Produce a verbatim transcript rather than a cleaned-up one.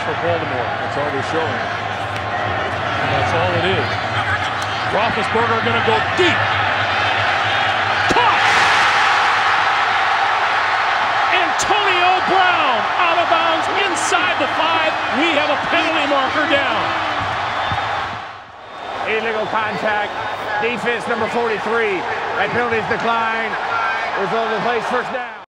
for Baltimore. That's all they're showing. And that's all it is. Roethlisberger going to go deep. Caught! Antonio Brown out of bounds inside the five. We have a penalty marker down. Illegal contact. Defense number forty-three. That penalty is declined. Result of the place first down.